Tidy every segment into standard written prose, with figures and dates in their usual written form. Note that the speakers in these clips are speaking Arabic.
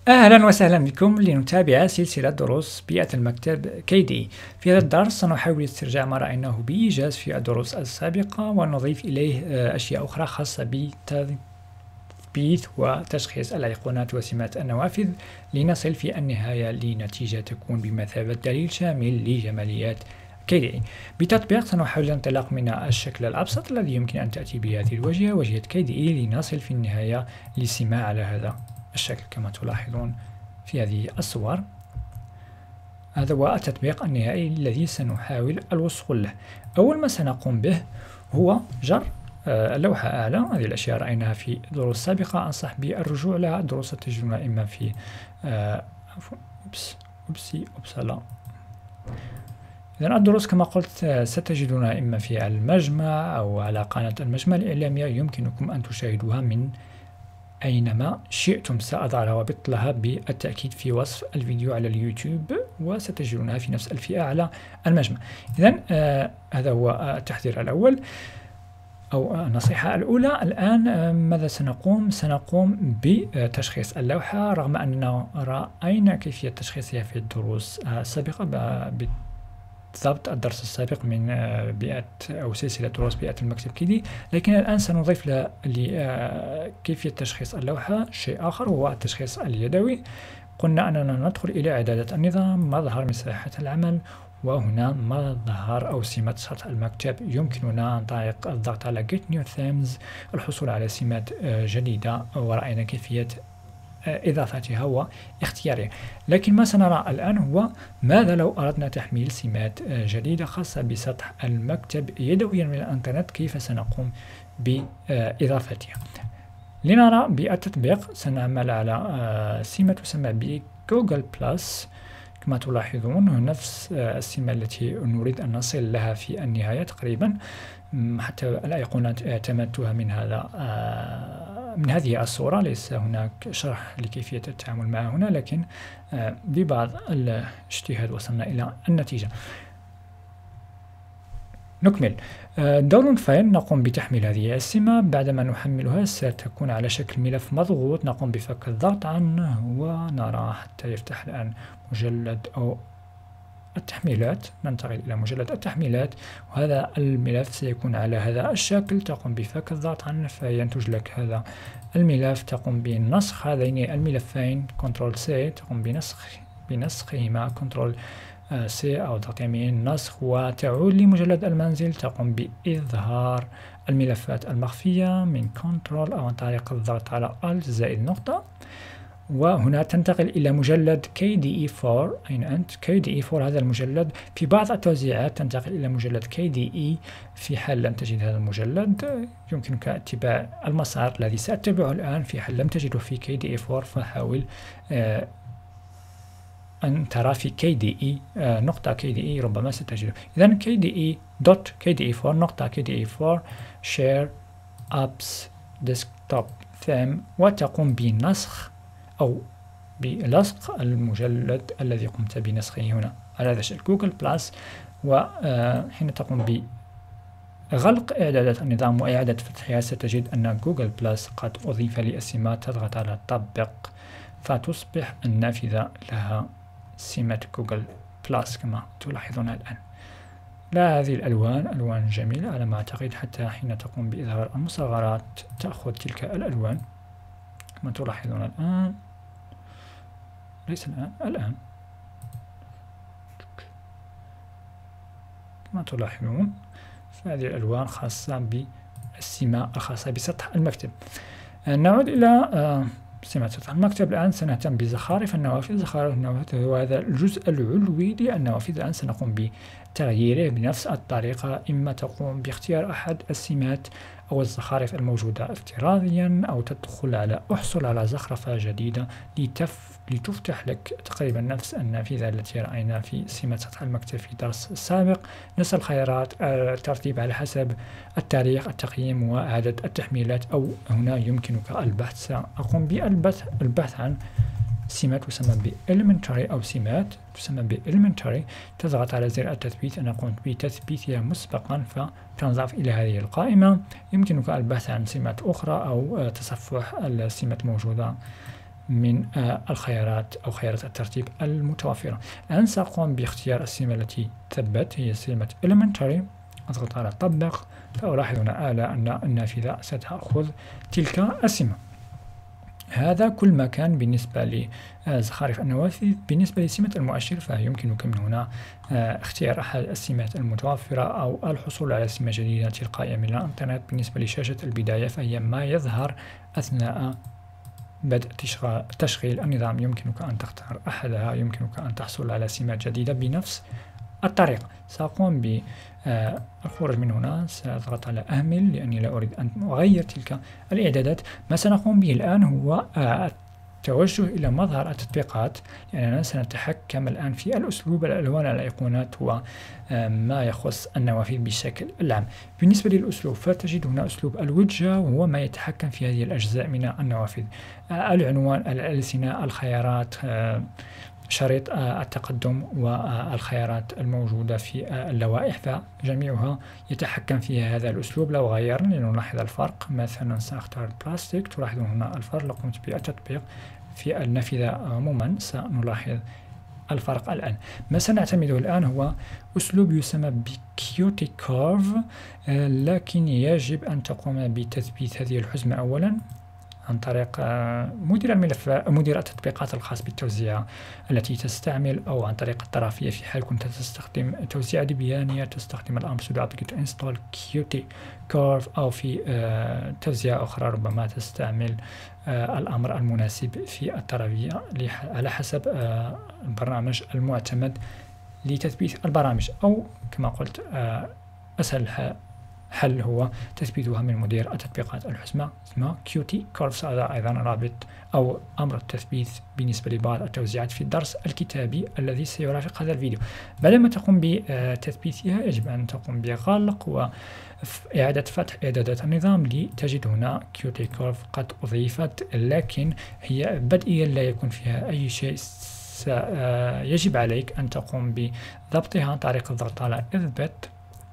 أهلا وسهلا بكم لنتابع سلسلة دروس بيئة المكتب KDE. في هذا الدرس سنحاول استرجاع ما رأيناه بإيجاز في الدروس السابقة ونضيف إليه أشياء أخرى خاصة بتثبيت وتشخيص الأيقونات وسمات النوافذ لنصل في النهاية لنتيجة تكون بمثابة دليل شامل لجماليات KDE. بتطبيق سنحاول الانطلاق من الشكل الأبسط الذي يمكن أن تأتي بهذه الواجهة، واجهة KDE، لنصل في النهاية لسمة على هذا الشكل كما تلاحظون في هذه الصور. هذا هو التطبيق النهائي الذي سنحاول الوصول له. أول ما سنقوم به هو جر اللوحة أعلى. هذه الأشياء رأيناها في دروس سابقة، أنصح بالرجوع لها. الدروس تجدونها إما في لا. إذن الدروس كما قلت ستجدونها إما في المجمع أو على قناة المجمع الإعلامية، يمكنكم أن تشاهدوها من أينما شئتم. سأضع روابط لها بالتأكيد في وصف الفيديو على اليوتيوب، وستجدونها في نفس الفئة على المجمع. إذن هذا هو التحذير الأول أو النصيحة الأولى. الآن ماذا سنقوم بتشخيص اللوحة، رغم أننا رأينا كيفية تشخيصها في الدروس السابقة، بالضبط الدرس السابق من بيئة أو سلسلة دروس بيئة المكتب KDE. لكن الآن سنضيف لكيفية تشخيص اللوحة شيء آخر، وهو التشخيص اليدوي. قلنا أننا ندخل إلى إعدادات النظام، مظهر مساحة العمل، وهنا مظهر أو سمة سطح المكتب. يمكننا عن طريق الضغط على Get New Themes الحصول على سمات جديدة، ورأينا كيفية إضافتها واختيارها. لكن ما سنرى الآن هو ماذا لو أردنا تحميل سمات جديدة خاصة بسطح المكتب يدويا من الإنترنت، كيف سنقوم بإضافتها. لنرى بالتطبيق سنعمل على سمة تسمى بجوجل بلس. كما تلاحظون نفس السمة التي نريد أن نصل لها في النهاية تقريبا. حتى الأيقونات اعتمدتها من هذه الصورة. ليس هناك شرح لكيفية التعامل معها هنا، لكن ببعض الاجتهاد وصلنا إلى النتيجة. نكمل. داونلود فايل، نقوم بتحميل هذه السمة. بعدما نحملها ستكون على شكل ملف مضغوط، نقوم بفك الضغط عنه ونرى حتى يفتح الآن مجلد أو التحميلات. ننتقل إلى مجلد التحميلات، وهذا الملف سيكون على هذا الشكل. تقوم بفك الضغط عنه فينتج لك هذا الملف. تقوم بنسخ هذين الملفين كنترول سي، تقوم بنسخهما كنترول سي أو ضغط يمين نسخ، وتعود لمجلد المنزل. تقوم بإظهار الملفات المخفية من كنترول أو عن طريق الضغط على Alt زائد نقطة، وهنا تنتقل إلى مجلد KDE4. أين أنت؟ KDE4 هذا المجلد. في بعض التوزيعات تنتقل إلى مجلد KDE. في حال لم تجد هذا المجلد يمكنك اتباع المسار الذي سأتبعه الآن. في حال لم تجده في KDE4 فحاول أن ترى في KDE نقطة KDE، ربما ستجده. إذن KDE.KDE4 نقطة KDE4 Share Apps Desktop Theme، وتقوم بنسخ أو بلصق المجلد الذي قمت بنسخه هنا على هذا الشكل جوجل بلس. وحين تقوم بغلق إعدادات النظام وإعادة فتحها ستجد أن جوجل بلس قد أضيف للسمة. تضغط على تطبيق فتصبح النافذة لها سمة جوجل بلس كما تلاحظون الآن. لا، هذه الألوان ألوان جميلة على ما أعتقد، حتى حين تقوم بإظهار المصغرات تأخذ تلك الألوان كما تلاحظون الآن. ليس الآن كما تلاحظون فهذه الألوان خاصة بالسمة الخاصة بسطح المكتب. نعود إلى سمة سطح المكتب. الآن سنهتم بزخارف النوافذ. زخارف النوافذ هو هذا الجزء العلوي للنوافذ. الآن سنقوم بتغييره بنفس الطريقة. إما تقوم باختيار أحد السمات أو الزخارف الموجودة افتراضيا، أو تدخل على أحصل على زخرفة جديدة لتفتح لك تقريبا نفس النافذة التي رأينا في سمة سطح المكتب في الدرس السابق. نفس الخيارات، الترتيب على حسب التاريخ، التقييم، وإعادة التحميلات. أو هنا يمكنك البحث. سأقوم بالبحث عن سمة تسمى Elementary أو سمات تسمى Elementary. تضغط على زر التثبيت. أنا قمت بتثبيتها مسبقا فتنضاف إلى هذه القائمة. يمكنك البحث عن سمات أخرى أو تصفح السمات الموجودة من الخيارات أو خيارات الترتيب المتوفرة. الآن سأقوم باختيار السمة التي ثبت، هي سمة Elementary. أضغط على طبق، فألاحظ هنا أن النافذة ستأخذ تلك السمة. هذا كل ما كان بالنسبة لزخارف النوافذ. بالنسبة لسمة المؤشر فيمكنك من هنا اختيار أحد السمات المتوفرة أو الحصول على سمة جديدة تلقائيا من الإنترنت. بالنسبة لشاشة البداية فهي ما يظهر أثناء بدء تشغيل النظام، يمكنك أن تختار أحدها، يمكنك أن تحصل على سمات جديدة بنفس الطريقة. سأقوم بالخروج من هنا، سأضغط على أهمل لأني لا أريد أن أغير تلك الإعدادات. ما سنقوم به الآن هو التوجه إلى مظهر التطبيقات، لأننا سنتحكم الآن في الأسلوب، الألوان، الأيقونات وما يخص النوافذ بشكل عام. بالنسبة للأسلوب فتجد هنا أسلوب الوجه، وهو ما يتحكم في هذه الأجزاء من النوافذ: العنوان، الألسنة، الخيارات، شريط التقدم، والخيارات الموجودة في اللوائح، فجميعها يتحكم فيها هذا الأسلوب. لو غيرنا لنلاحظ الفرق، مثلا سأختار بلاستيك، تلاحظون هنا الفرق. لو قمت بالتطبيق في النافذة عموما سنلاحظ الفرق الآن. ما سنعتمده الآن هو أسلوب يسمى بكيوتي كيرف، لكن يجب أن تقوم بتثبيت هذه الحزمة أولا عن طريق مدير التطبيقات الخاص بالتوزيع التي تستعمل، أو عن طريق الطرفية في حال كنت تستخدم توزيع ديبيانية تستخدم الأمر sudo apt-get install qt curve، أو في توزيع أخرى ربما تستعمل الأمر المناسب في الطرفية على حسب البرنامج المعتمد لتثبيت البرامج، أو كما قلت أسهل حل هو تثبيتها من مدير التطبيقات الحزمة اسمها Qt Curves. هذا أيضا رابط أو أمر التثبيت بالنسبة لبعض التوزيعات في الدرس الكتابي الذي سيرافق هذا الفيديو. بعدما تقوم بتثبيتها يجب أن تقوم بغلق وإعادة فتح إعدادات النظام، لتجد هنا Qt Curve قد أضيفت، لكن هي بدئيا لا يكون فيها أي شيء. يجب عليك أن تقوم بضبطها عن طريق الضغط على إثبت،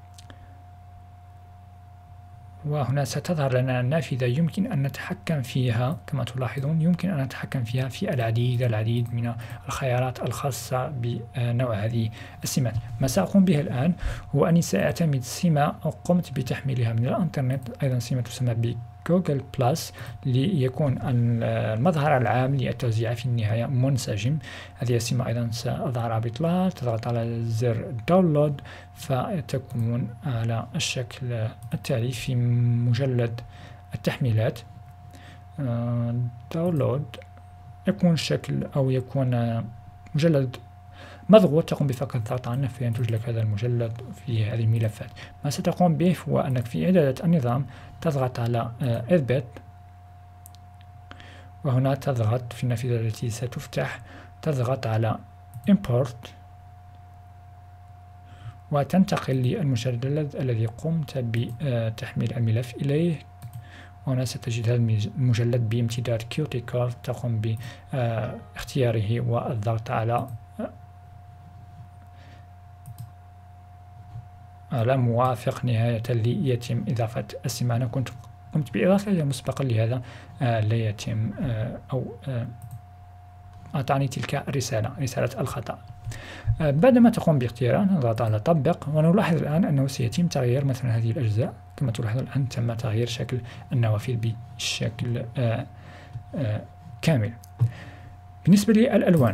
وهنا ستظهر لنا النافذة يمكن أن نتحكم فيها. كما تلاحظون يمكن أن نتحكم فيها في العديد من الخيارات الخاصة بنوع هذه السمات. ما سأقوم به الآن هو أني سأعتمد سمة قمت بتحميلها من الإنترنت، أيضا سمة تسمى جوجل بلس، ليكون المظهر العام للتوزيع في النهاية منسجم. هذه السمة أيضا سأضع رابط لها، تضغط على زر داونلود فتكون على الشكل التالي في مجلد التحميلات. داونلود يكون شكل أو يكون مجلد مضغوط، تقوم بفقط الضغط عنه فينتج لك هذا المجلد في هذه الملفات. ما ستقوم به هو أنك في إعدادات النظام تضغط على إثبت، وهنا تضغط في النافذة التي ستفتح تضغط على Import، وتنتقل للمجلد الذي قمت بتحميل الملف إليه. وهنا ستجد هذا المجلد بامتداد Qt Curve، تقوم باختياره والضغط على موافق نهاية ليتم إضافة السمة. أنا قمت بإضافتها مسبقا، لهذا لا يتم أو أعطاني تلك الرسالة، رسالة الخطأ. بعدما تقوم باختيارها نضغط على طبق، ونلاحظ الآن أنه سيتم تغيير مثلا هذه الأجزاء. كما تلاحظ الآن تم تغيير شكل النوافذ بشكل كامل. بالنسبة للألوان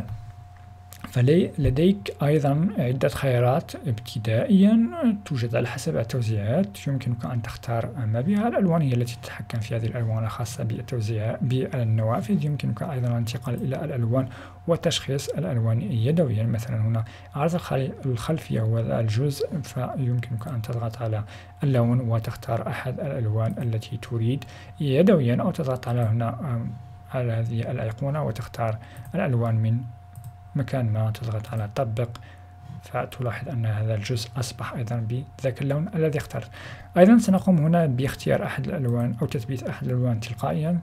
فلديك أيضا عدة خيارات. ابتدائيا توجد على حسب التوزيعات، يمكنك أن تختار ما بها. الألوان هي التي تتحكم في هذه الألوان الخاصة بالتوزيع بالنوافذ. يمكنك أيضا الانتقال إلى الألوان وتشخيص الألوان يدويا. مثلا هنا عرض الخلفية هو الجزء، فيمكنك أن تضغط على اللون وتختار أحد الألوان التي تريد يدويا، أو تضغط على هنا على هذه الأيقونة وتختار الألوان من مكان ما، تضغط على طبق فتلاحظ أن هذا الجزء أصبح أيضا بذاك اللون الذي اخترت. أيضا سنقوم هنا باختيار أحد الألوان أو تثبيت أحد الألوان تلقائيا.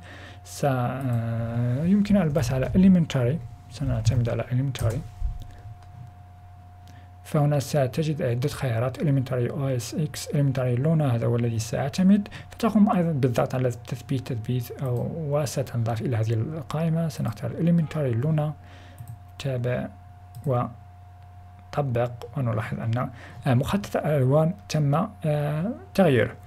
يمكن البحث على Elementary، سنعتمد على Elementary. فهنا ستجد عدة خيارات: Elementary OS X، Elementary Luna هذا هو الذي سأعتمد، فتقوم أيضا بالضغط على تثبيت وستنضاف إلى هذه القائمة. سنختار Elementary Luna، تابع وطبق، ونلاحظ أن مخطط الألوان تم تغييره.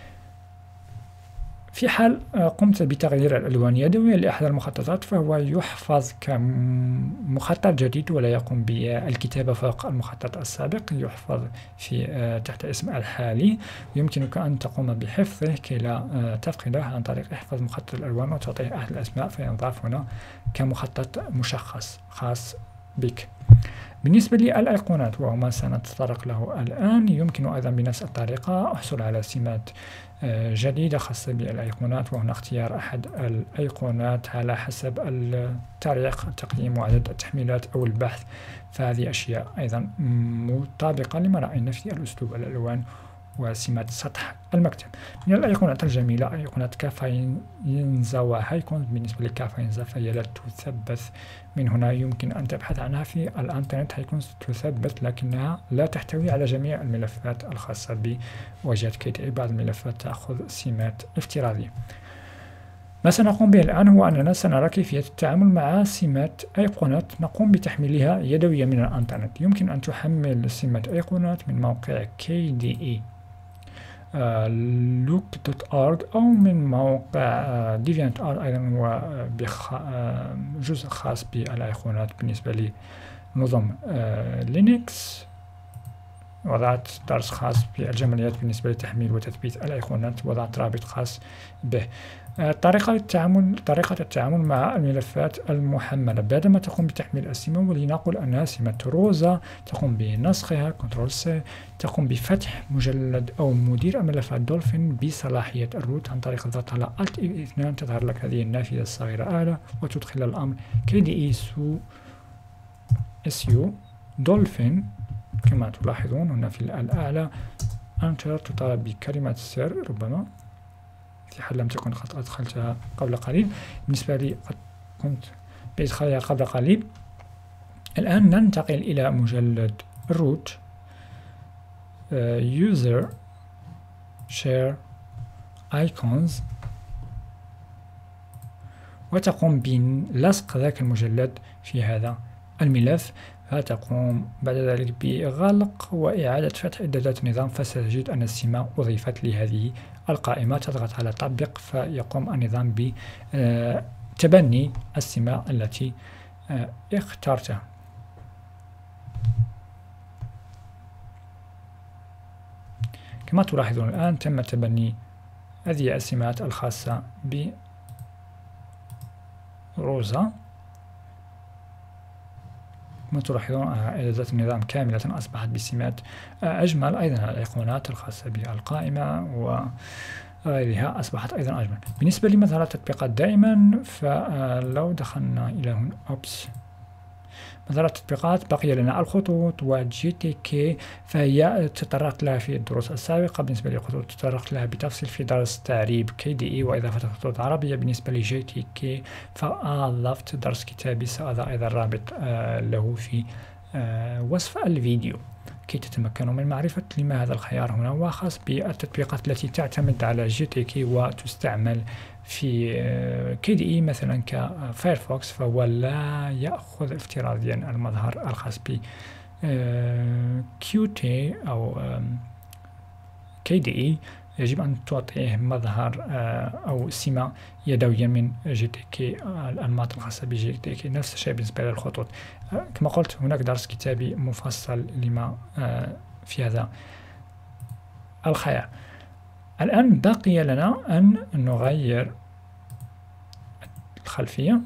في حال قمت بتغيير الألوان يدويا لأحد المخططات فهو يحفظ كمخطط جديد ولا يقوم بالكتابة فوق المخطط السابق، يحفظ في تحت اسم الحالي. يمكنك أن تقوم بحفظه كي لا تفقده عن طريق احفظ مخطط الألوان وتعطيه أحد الأسماء فينضاف هنا كمخطط مشخص خاص بك. بالنسبة للأيقونات وهو ما سنتطرق له الآن، يمكن أيضا بنفس الطريقة أحصل على سمات جديدة خاصة بالأيقونات، وهنا اختيار أحد الأيقونات على حسب التاريخ، التقييم وعدد التحميلات أو البحث. فهذه أشياء أيضا مطابقة لما رأينا في الأسلوب الألوان وسمات سطح المكتب. من الأيقونات الجميلة أيقونات كافاينزا وهايكونز. بالنسبة لكافاينزا فهي لا تثبت، من هنا يمكن أن تبحث عنها في الإنترنت. هايكونز تثبت لكنها لا تحتوي على جميع الملفات الخاصة بواجهة KDE، بعض الملفات تأخذ سمات افتراضية. ما سنقوم به الآن هو أننا سنرى كيفية التعامل مع سمات أيقونات نقوم بتحميلها يدويا من الإنترنت. يمكن أن تحمل سمات أيقونات من موقع KDE look.org أو من موقع DeviantArt أيضا، هو جزء خاص بالأيقونات بالنسبة لنظم لينكس. وضعت درس خاص بالجماليات بالنسبة لتحميل وتثبيت الأيقونات، وضعت رابط خاص به. طريقة التعامل مع الملفات المحملة بعدما تقوم بتحميل السمة، ولنقل أنها سمة روزا، تقوم بنسخها Ctrl+C، تقوم بفتح مجلد أو مدير الملفات دولفين بصلاحية الروت عن طريق الضغط على Alt F2، تظهر لك هذه النافذة الصغيرة أعلى وتدخل الأمر KDE su دولفين كما تلاحظون هنا في الأعلى. أنتر تطالب بكلمة السر، ربما في حال لم تكن قد أدخلتها قبل قليل. بالنسبة لي قد قمت بإدخالها قبل قليل. الآن ننتقل إلى مجلد root user share icons، وتقوم بلصق ذاك المجلد في هذا الملف، فتقوم بعد ذلك بغلق وإعادة فتح إعدادات النظام، فستجد أن السمة أضيفت لهذه القائمة. تضغط على تطبيق فيقوم النظام بتبني السمة التي اخترتها. كما تلاحظون الآن تم تبني هذه السمات الخاصة بروزا. كما تلاحظون إعدادات النظام كاملة أصبحت بسمات أجمل. أيضا الأيقونات الخاصة بالقائمة وغيرها أصبحت أيضا أجمل. بالنسبة لمظهر التطبيقات دائما، فلو دخلنا إلى هنا مظهر التطبيقات بقي لنا الخطوط وGTK، فهي تطرقت لها في الدروس السابقة. بالنسبة للخطوط تطرقت لها بتفصيل في درس تعريب KDE وإضافة الخطوط العربية. بالنسبة لGTK فأضفت درس كتابي، سأضع أيضا رابط له في وصف الفيديو كي تتمكنوا من معرفة لما هذا الخيار هنا. وخاص بالتطبيقات التي تعتمد على GTK وتستعمل في KDE مثلا كفايرفوكس، فهو لا يأخذ افتراضيا المظهر الخاص ب Qt أو KDE، يجب أن تعطيه مظهر أو سمة يدويا من GTK، الأنماط الخاصة ب GTK. نفس الشيء بالنسبة للخطوط. كما قلت هناك درس كتابي مفصل لما في هذا الخيار. الآن بقي لنا أن نغير الخلفية،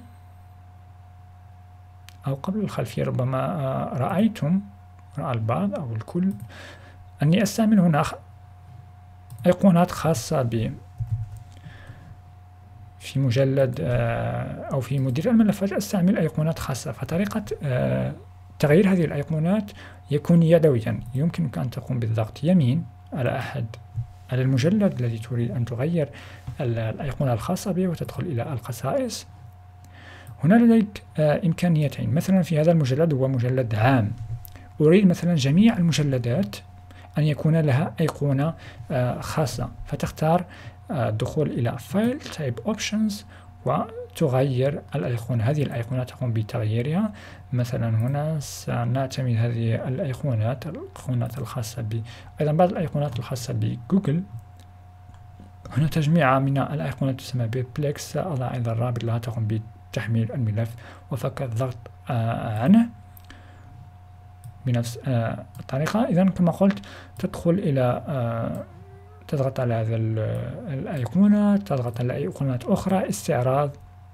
أو قبل الخلفية ربما رأى البعض أو الكل أني أستعمل هنا أيقونات خاصة في مجلد أو في مدير الملفات أستعمل أيقونات خاصة. فطريقة تغيير هذه الأيقونات يكون يدويا. يمكنك أن تقوم بالضغط يمين على المجلد الذي تريد أن تغير الأيقونة الخاصة به وتدخل إلى الخصائص. هنا لديك إمكانيتين، مثلا في هذا المجلد هو مجلد عام، أريد مثلا جميع المجلدات أن يكون لها أيقونة خاصة، فتختار الدخول إلى File Type Options وتغير الأيقونة. هذه الأيقونة تقوم بتغييرها. مثلا هنا سنعتمد هذه الأيقونات الخاصة أيضا بعض الأيقونات الخاصة بجوجل. هنا تجميعة من الأيقونات تسمى ببليكس، سأضع أيضا الرابط لها تقوم بتحميل الملف وفك الضغط عنه بنفس الطريقة. إذا كما قلت تدخل إلى تضغط على هذا الأيقونة، تضغط على أيقونات أخرى استعراض،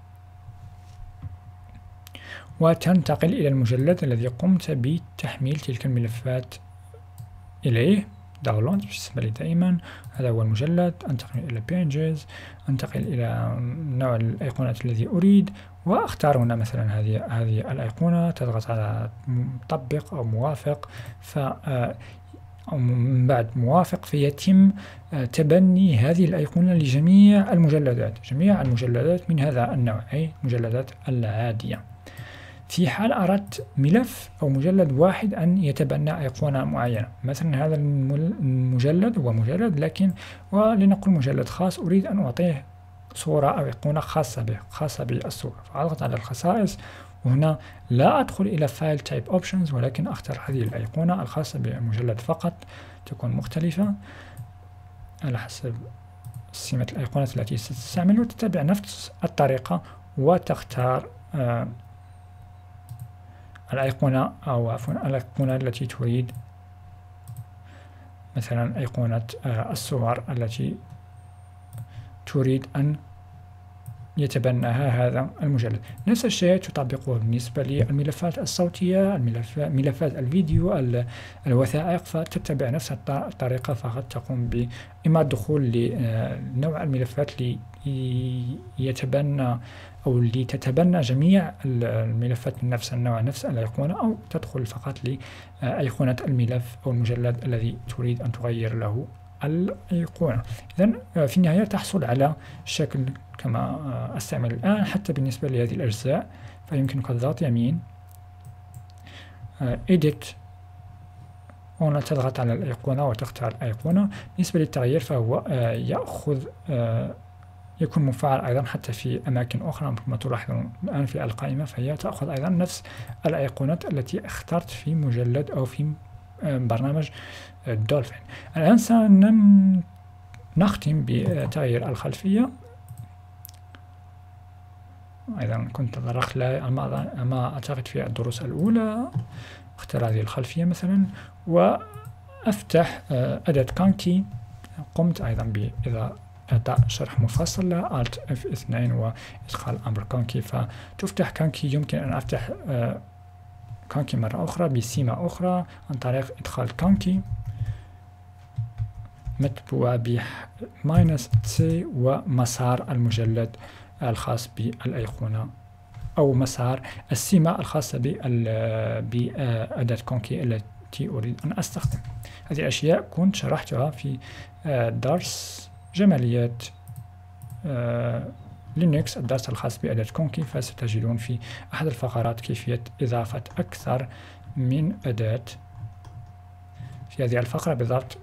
وتنتقل إلى المجلد الذي قمت بتحميل تلك الملفات إليه. داونلود بالنسبة لي دائما هذا هو المجلد. أنتقل إلى Pages، أنتقل إلى نوع الأيقونات الذي أريد، وأختار هنا مثلا هذه الأيقونة. تضغط على مطبق أو موافق، أو من بعد موافق فيتم تبني هذه الأيقونة لجميع المجلدات من هذا النوع، أي المجلدات العادية. في حال أردت ملف أو مجلد واحد أن يتبنى أيقونة معينة، مثلا هذا المجلد هو مجلد لكن ولنقل مجلد خاص أريد أن أعطيه صورة أو أيقونة خاصة بالصورة، فأضغط على الخصائص، وهنا لا أدخل إلى File Type Options ولكن أختار هذه الأيقونة الخاصة بالمجلد فقط، تكون مختلفة على حسب سمة الأيقونات التي ستستعمل، وتتبع نفس الطريقة وتختار الأيقونة أو عفوا الأيقونة التي تريد، مثلا أيقونة الصور التي تريد أن يتبناها هذا المجلد. نفس الشيء تطبقه بالنسبة للملفات الصوتية، ملفات الفيديو، الوثائق، فتتبع نفس الطريقة، فقط تقوم بإما الدخول لنوع الملفات يتبنى أو لتتبنى جميع الملفات من نفس النوع نفس الأيقونة، أو تدخل فقط لأيقونة الملف أو المجلد الذي تريد أن تغير له الأيقونة. إذن في النهاية تحصل على شكل كما أستعمل الآن. حتى بالنسبة لهذه الأجزاء فيمكنك الضغط يمين Edit، هنا تضغط على الأيقونة وتختار الأيقونة. بالنسبة للتغيير فهو يكون مفعل أيضا حتى في أماكن أخرى، كما تلاحظون الآن في القائمة، فهي تأخذ أيضا نفس الأيقونات التي اخترت في مجلد أو في برنامج دولفين. الآن سنختم بتغيير الخلفية. أيضا كنت تطرقت لها أما أعتقد في الدروس الأولى. اختار هذه الخلفية مثلا وأفتح أداة كانكي. قمت أيضا إعطاء شرح مفصل ل Alt F2 وإدخال أمر كانكي، فتفتح كانكي. يمكن أن أفتح كانكي مرة أخرى بسمة أخرى عن طريق إدخال كانكي متبوعة -C ومسار المجلد الخاص بالأيقونة أو مسار السمة الخاصة بأداة كانكي التي أريد أن أستخدم. هذه الأشياء كنت شرحتها في درس جماليات لينكس، الدرس الخاص بأداة كانكي، فستجدون في أحد الفقرات كيفية إضافة أكثر من أداة. في هذه الفقرة بالضبط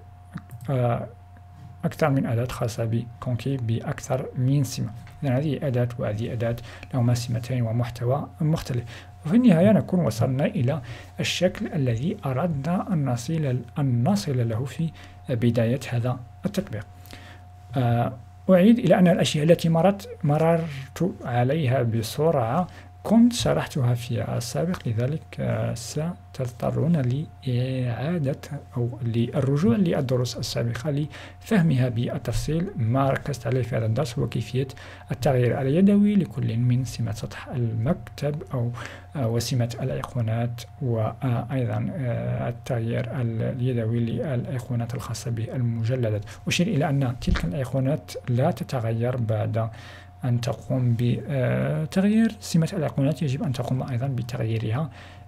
أكثر من أداة خاصة بكانكي بأكثر من سمة. إذن هذه أداة وهذه أداة لهما سمتين ومحتوى مختلف. وفي النهاية نكون وصلنا إلى الشكل الذي أردنا أن نصل له في بداية هذا التطبيق. أعيد إلى أن الأشياء التي مررت عليها بسرعة كنت شرحتها في السابق، لذلك ستضطرون لإعادة أو للرجوع للدروس السابقة لفهمها بالتفصيل. ما ركزت عليه في هذا الدرس هو كيفية التغيير اليدوي لكل من سمة سطح المكتب أو وسمة الأيقونات، وأيضا التغيير اليدوي للأيقونات الخاصة بالمجلدات. أشير إلى أن تلك الأيقونات لا تتغير بعد أن تقوم بتغيير سمة الأيقونات، يجب أن تقوم أيضا بتغييرها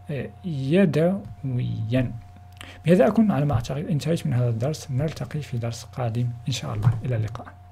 يدويا. بهذا أكون على ما أعتقد انتهيت من هذا الدرس. نلتقي في درس قادم إن شاء الله. إلى اللقاء.